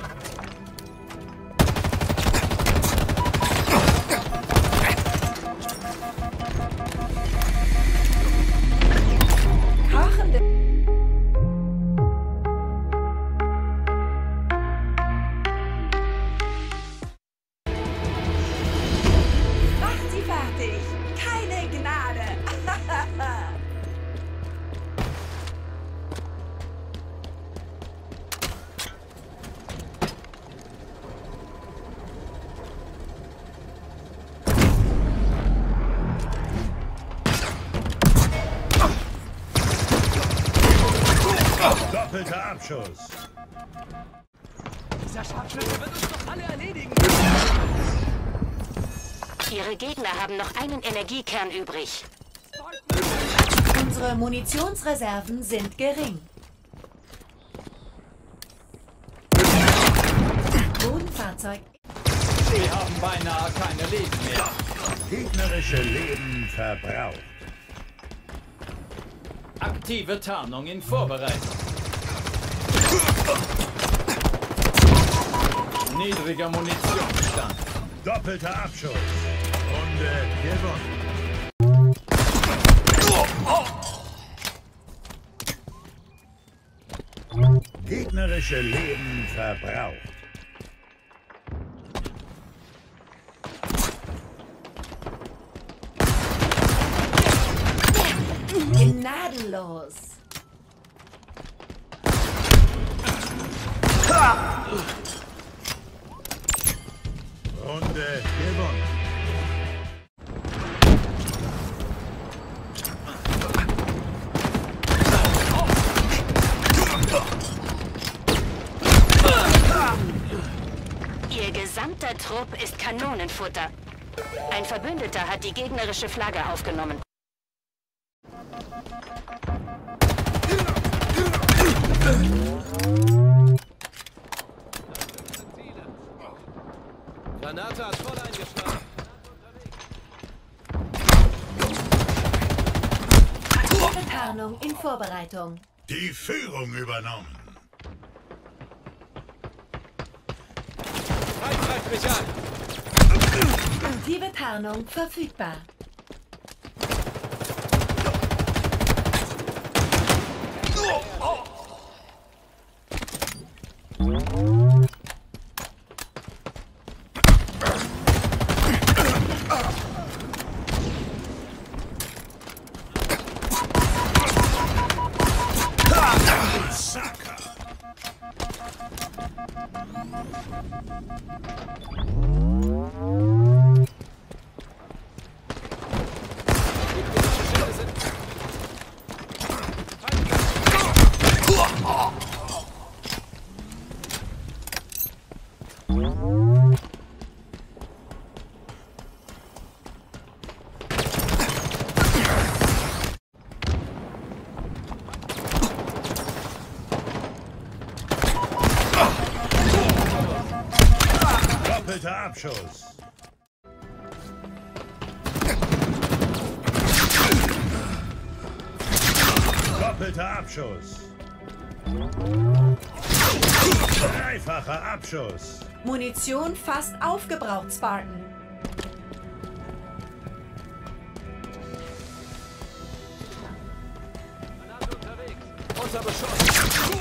Doppelter Abschuss. Dieser Scharfschütze wird uns doch alle erledigen. Ihre Gegner haben noch einen Energiekern übrig. Unsere Munitionsreserven sind gering. Bodenfahrzeug. Sie haben beinahe keine Leben mehr. Gegnerische Leben verbraucht. Aktive Tarnung in Vorbereitung. Niedriger Munitionsstand. Doppelter Abschuss. Runde gewonnen. Gegnerische Leben verbraucht. Gnadenlos. Runde gewonnen. Ihr gesamter Trupp ist Kanonenfutter. Ein Verbündeter hat die gegnerische Flagge aufgenommen. Granate hat voll eingeschlagen. Aktive Tarnung in Vorbereitung. Die Führung übernommen. Feind greift mich an. Aktive Tarnung verfügbar. Doppelter Abschuss. Doppelter Abschuss. Dreifacher Abschuss. Munition fast aufgebraucht, Spartan. Granate unterwegs. Unter Beschuss.